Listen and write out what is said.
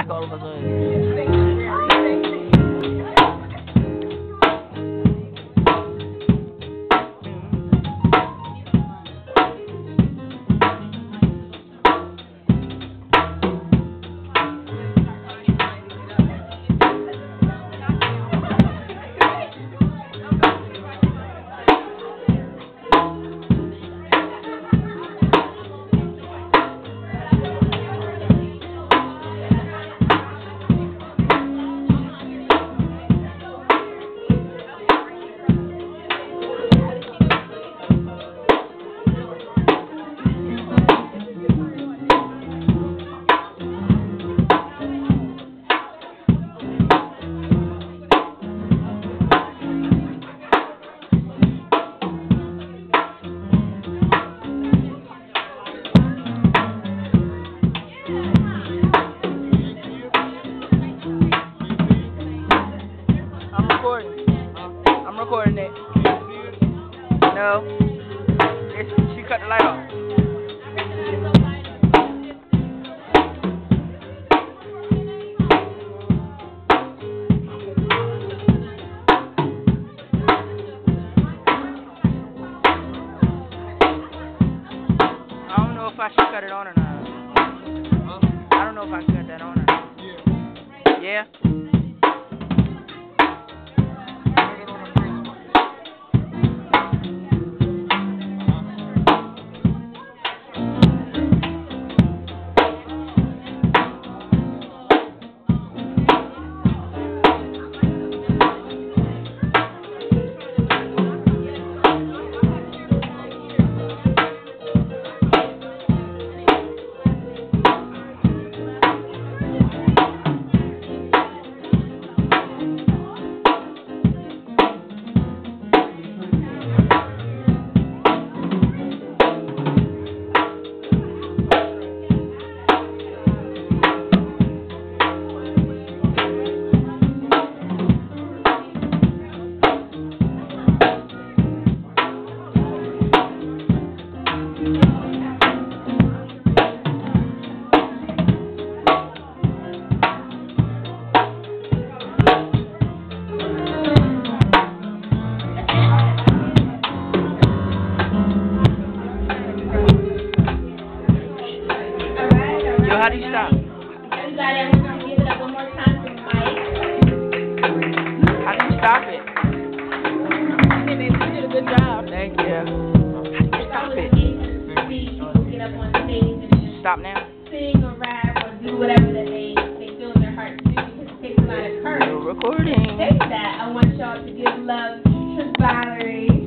like all of us are. I'm recording it. No. She cut the light off. I don't know if I should cut it on or not. I don't know if I should cut that on or not. Yeah? How do you stop? You gotta give it up one more time for Mike. How do you stop it? Okay, baby, you did a good job. Thank you. How do you stop it? People get up on stage and just Stop now. sing or rap or do whatever that they feel in their heart to do because it takes a lot of courage. You're recording. Say that. I want y'all to give love to Valerie.